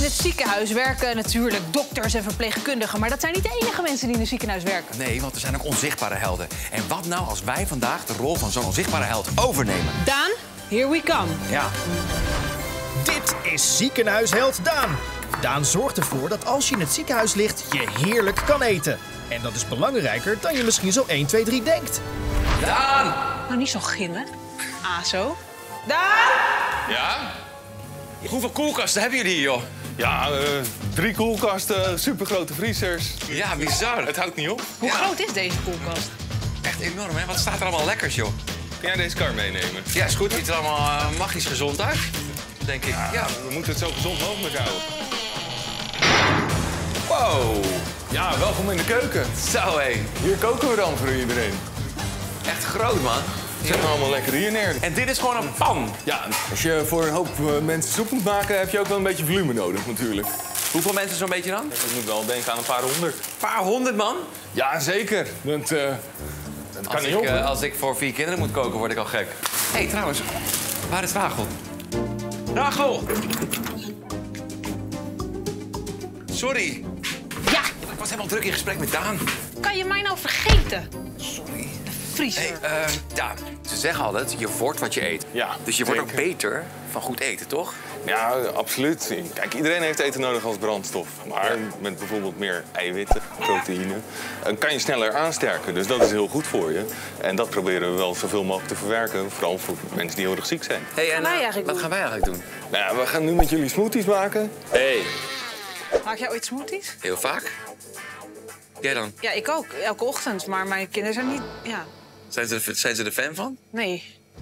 het ziekenhuis werken natuurlijk dokters en verpleegkundigen. Maar dat zijn niet de enige mensen die in een ziekenhuis werken. Nee, want er zijn ook onzichtbare helden. En wat nou als wij vandaag de rol van zo'n onzichtbare held overnemen? Daan, here we come. Ja. Dit is ziekenhuisheld Daan. Daan zorgt ervoor dat als je in het ziekenhuis ligt, je heerlijk kan eten. En dat is belangrijker dan je misschien zo 1, 2, 3 denkt. Daan! Nou, niet zo gillen. Zo. Daan! Ja? Hoeveel koelkasten hebben jullie hier, joh? Ja, 3 koelkasten, supergrote vriezers. Ja, bizar. Het houdt niet op. Hoe groot is deze koelkast? Echt enorm, hè? Wat staat er allemaal lekkers, joh? Kun jij deze kar meenemen? Ja, is goed. Ziet er allemaal magisch gezond uit, denk ik. Ja. We moeten het zo gezond mogelijk houden. Wow. Ja, welkom in de keuken. Zo, hé. Hier koken we dan voor iedereen. Echt groot, man. Zet nou allemaal lekker hier neer. En dit is gewoon een pan. Ja, als je voor een hoop mensen soep moet maken, heb je ook wel een beetje volume nodig natuurlijk. Hoeveel mensen zo'n beetje dan? Ik moet wel denken aan een paar honderd. Een paar honderd, man. Ja, zeker. Dat kan niet op. Als ik voor 4 kinderen moet koken, word ik al gek. Hé, trouwens, waar is Rachel? Rachel! Sorry. Ja, Ik was helemaal druk in gesprek met Daan. kan je mij nou vergeten? Sorry. Vriezer. Hey, Daan, ze zeggen altijd, je wordt wat je eet. Ja, dus je wordt ook zeker. beter van goed eten, toch? Ja, absoluut. Kijk, iedereen heeft eten nodig als brandstof. Maar met bijvoorbeeld meer eiwitten, proteïne, kan je sneller aansterken. Dus dat is heel goed voor je. En dat proberen we wel zoveel mogelijk te verwerken. Vooral voor mensen die heel erg ziek zijn. Hey, en, wij eigenlijk wat doen? gaan wij eigenlijk doen? Nou ja, we gaan nu met jullie smoothies maken. Hey. Maak jij ooit smoothies? Heel vaak. Jij dan? Ja, ik ook. Elke ochtend. Maar mijn kinderen zijn niet... Ja, Zijn ze er fan van? nee.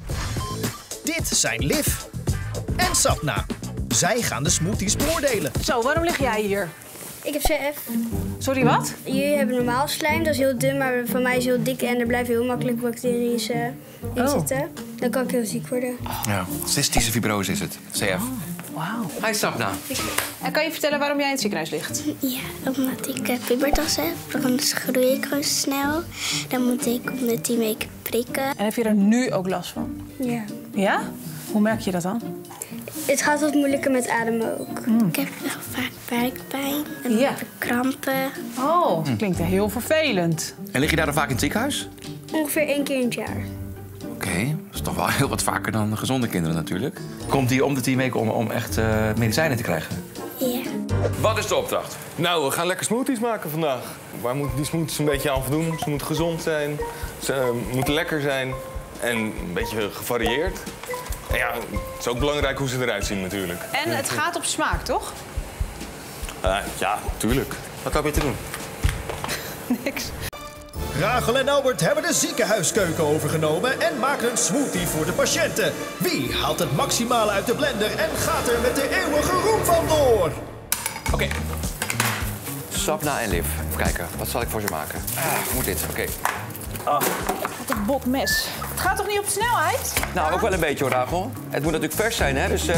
Dit zijn Liv en Sapna. Zij gaan de smoothies beoordelen. Zo, waarom lig jij hier? Ik heb CF. Sorry, wat? Jullie hebben normaal slijm, dat is heel dun, maar van mij is heel dik en er blijven heel makkelijk bacteriën in zitten. Dan kan ik heel ziek worden. Ja, cystische fibrose is het. CF. Wauw. Hi, Sapna. En kan je vertellen waarom jij in het ziekenhuis ligt? Ja, omdat ik pubertas heb, dan groei ik gewoon snel. Dan moet ik om de 10 weken prikken. En heb je er nu ook last van? Ja. Ja? Hoe merk je dat dan? Het gaat wat moeilijker met ademen ook. Ik heb wel vaak buikpijn en dan Ja. heb ik krampen. Oh, dat klinkt heel vervelend. En lig je daar dan vaak in het ziekenhuis? Ongeveer 1 keer in het jaar. Oké, dat is toch wel heel wat vaker dan gezonde kinderen natuurlijk. Komt hij om de 10 weken om echt medicijnen te krijgen? Ja. Wat is de opdracht? Nou, we gaan lekker smoothies maken vandaag. Waar moeten die smoothies een beetje aan voldoen? Ze moeten gezond zijn, ze moeten lekker zijn en een beetje gevarieerd. En ja, het is ook belangrijk hoe ze eruit zien natuurlijk. En het gaat op smaak, toch? Ja, tuurlijk. Wat hoop je te doen? Niks. Rachel en Albert hebben de ziekenhuiskeuken overgenomen en maken een smoothie voor de patiënten. Wie haalt het maximale uit de blender en gaat er met de eeuwige roem vandoor? Oké. Sapna en Liv. Even kijken, wat zal ik voor ze maken? Moet dit, oké. Wat een botmes. Het gaat toch niet op snelheid? Nou, ook wel een beetje hoor, Rachel. Het moet natuurlijk vers zijn, hè, dus...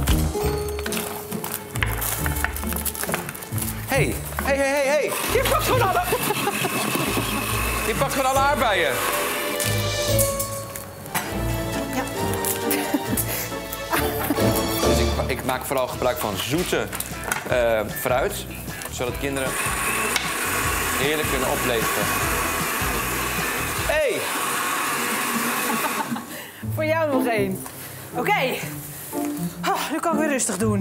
Hey. Je pakt gewoon alle... Je pakt gewoon alle aardbeien. Ja. Dus ik maak vooral gebruik van zoete fruit, zodat kinderen heerlijk kunnen opleveren. Hey! Voor jou nog één. Oké. Nu kan ik weer rustig doen.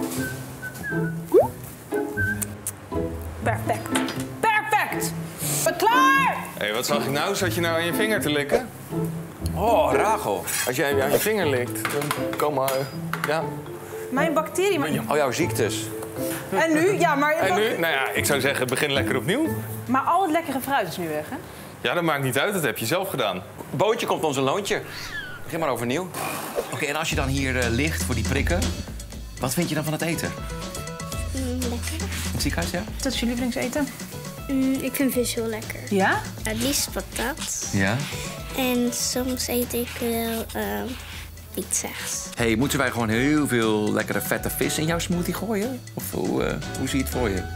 Perfect. Perfect. Ben klaar! Hé, wat zag ik nou? Zat je nou aan je vinger te likken? Oh, Rachel. Als jij aan je vinger likt, dan kom maar... ja. Mijn bacterie... Al jouw ziektes. En nu? Ja, maar... En nu? Nou ja, ik zou zeggen, begin lekker opnieuw. Maar al het lekkere fruit is nu weg, hè? Ja, dat maakt niet uit. Dat heb je zelf gedaan. Bootje komt ons een loontje. Begin maar overnieuw. Oké, en als je dan hier ligt voor die prikken, wat vind je dan van het eten? Lekker. In het ziekenhuis, ja? Dat is je lievelingseten? Ik vind vis heel lekker. Ja? Het liefst patat. Ja. En soms eet ik wel pizza's. Hey, moeten wij gewoon heel veel lekkere vette vis in jouw smoothie gooien? Of hoe zie je het voor je?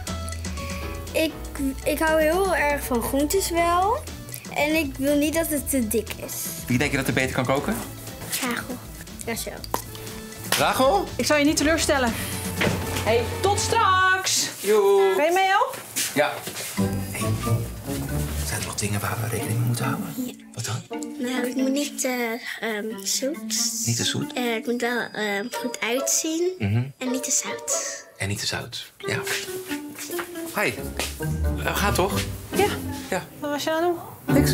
Ik hou heel erg van groentes wel. En ik wil niet dat het te dik is. Wie denk je dat er beter kan koken? Rachel. Ja, zo. Rachel? Ik zal je niet teleurstellen. Hey, tot Joe. Ben je mee, Elf? Ja. Hey. Zijn er nog dingen waar we rekening mee moeten houden? Ja. Wat dan? Nou, het moet niet te zoet. Niet te zoet? Het moet wel goed uitzien. En niet te zout. En niet te zout. Ja. Hi. Gaat toch? Ja. Ja. Wat was je aan het doen? Niks.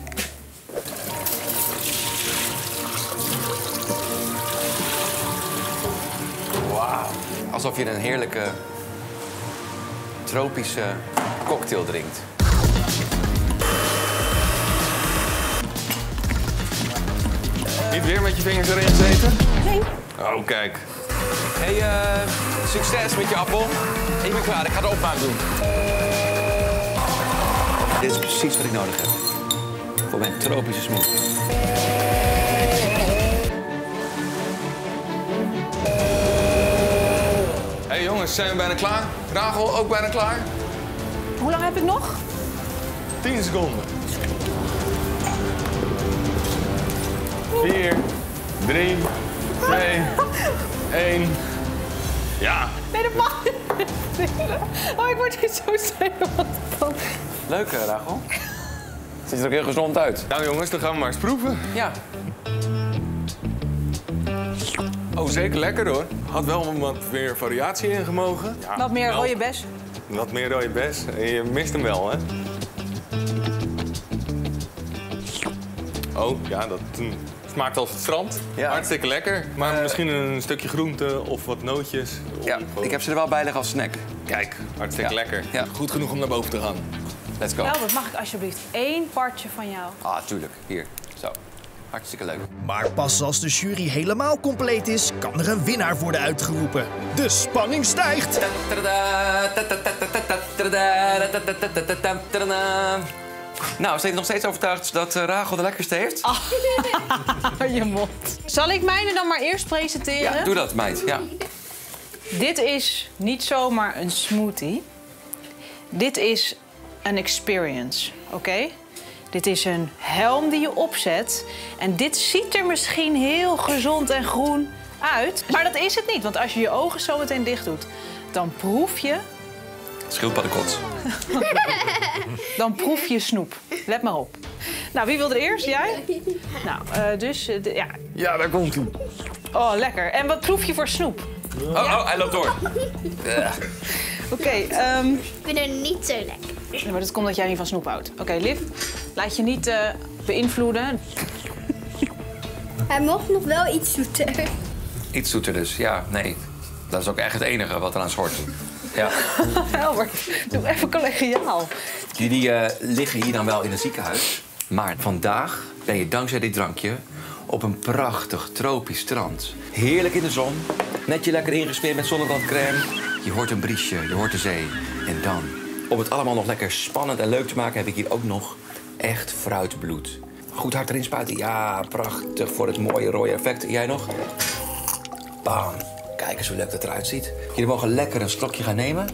Wauw. Alsof je een heerlijke tropische cocktail drinkt. Niet weer met je vingers erin gezeten? Nee. Oh, kijk. Hey, succes met je appel. Ik ben klaar, ik ga de opmaak doen. Dit is precies wat ik nodig heb. Voor mijn tropische smoothie. Hey jongens, zijn we bijna klaar? Rachel, ook bijna klaar? Hoe lang heb ik nog? 10 seconden. 4, 3, 2, 1. Ja. Nee, dat mag niet. Oh, ik word hier zo zenuwachtig van. Leuk, Rachel. Ziet er ook heel gezond uit. Nou jongens, dan gaan we maar eens proeven. Ja. Oh, zeker lekker hoor. Had wel wat meer variatie in gemogen. Ja, Wat meer wel. rode bes. Wat meer rode bes. En je mist hem wel, hè? Oh, ja, dat smaakt als het strand. Ja. Hartstikke lekker. Maar misschien een stukje groente of wat nootjes. Ja, ik heb ze er wel bij liggen als snack. Kijk, hartstikke Ja. lekker. Ja. Goed genoeg om naar boven te gaan. Let's go. Albert, mag ik alsjeblieft 1 partje van jou? Ah, tuurlijk. Hier. Zo. Hartstikke leuk. Maar pas als de jury helemaal compleet is, kan er een winnaar worden uitgeroepen. De spanning stijgt. Nou, zijn je nog steeds overtuigd dat Rachel de lekkerste heeft? Je mond. Zal ik mijne dan maar eerst presenteren? Ja, doe dat, meid. Ja. Dit is niet zomaar een smoothie. Dit is een experience, oké? Dit is een helm die je opzet. En dit ziet er misschien heel gezond en groen uit. Maar dat is het niet, want als je je ogen zo meteen dicht doet... dan proef je... Schildpaddenkots. Dan proef je snoep. Let maar op. Nou, wie wil er eerst? Jij? Nou, ja. Ja, daar komt hij. Oh, lekker. En wat proef je voor snoep? Oh, hij loopt door. Oké, Ik vind het niet zo lekker. nee, maar dat komt dat jij niet van snoep houdt. Oké, Liv, laat je niet beïnvloeden. Hij mocht nog wel iets zoeter. Iets zoeter dus. Ja, nee. Dat is ook echt het enige wat eraan schort. Ja. Albert, doe even collegiaal. Jullie liggen hier dan wel in een ziekenhuis. Maar vandaag ben je dankzij dit drankje op een prachtig tropisch strand. Heerlijk in de zon. Net je lekker ingesmeerd met zonnebrandcrème. Je hoort een briesje, je hoort de zee. En dan, om het allemaal nog lekker spannend en leuk te maken... heb ik hier ook nog echt fruitbloed. Goed hard erin spuiten. Ja, prachtig voor het mooie rode effect. Jij nog? Bam. Kijk eens hoe leuk dat eruit ziet. Jullie mogen lekker een slokje gaan nemen.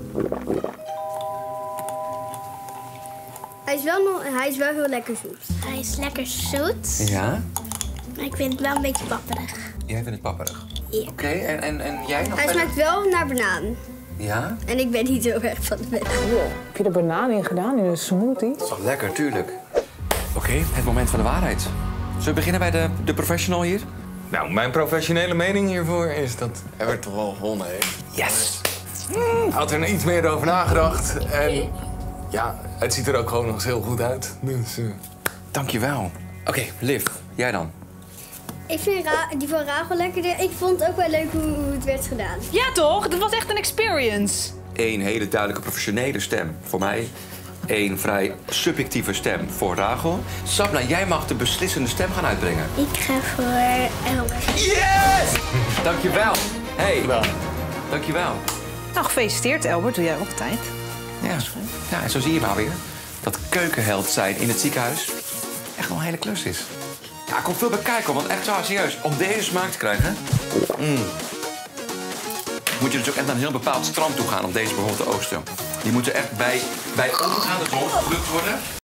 Hij is wel heel lekker zoet. Hij is lekker zoet, Ja? maar ik vind het wel een beetje papperig. Jij vindt het papperig? Ja. Oké, en jij nog? Hij smaakt wel naar banaan. Ja? En ik ben niet zo erg van de banaan. Heb je er banaan in gedaan in een smoothie? Dat is toch lekker, tuurlijk. Oké, het moment van de waarheid. Zullen we beginnen bij de professional hier? Nou, mijn professionele mening hiervoor is dat Evert toch wel gewonnen heeft. Yes! Hij had er iets meer over nagedacht. En ja, het ziet er ook gewoon nog eens heel goed uit. Dus, Dankjewel. Oké, Liv, jij dan? Ik vind die van Rachel lekkerder. Ik vond het ook wel leuk hoe het werd gedaan. Ja toch? Dat was echt een experience. Eén hele duidelijke professionele stem voor mij. Eén vrij subjectieve stem voor Rachel. Sabna, jij mag de beslissende stem gaan uitbrengen. Ik ga voor Elbert. Yes! Dankjewel. Hey, dankjewel. Nou, gefeliciteerd Albert. Doe jij ook tijd. Ja, en zo zie je maar weer dat keukenheld zijn in het ziekenhuis echt wel een hele klus is. Ja, er komt veel bij kijken, want echt zo serieus, om deze smaak te krijgen... moet je dus ook echt naar een heel bepaald strand toe gaan om deze bijvoorbeeld te oogsten. Die moeten echt bij ondergaande zon geplukt worden.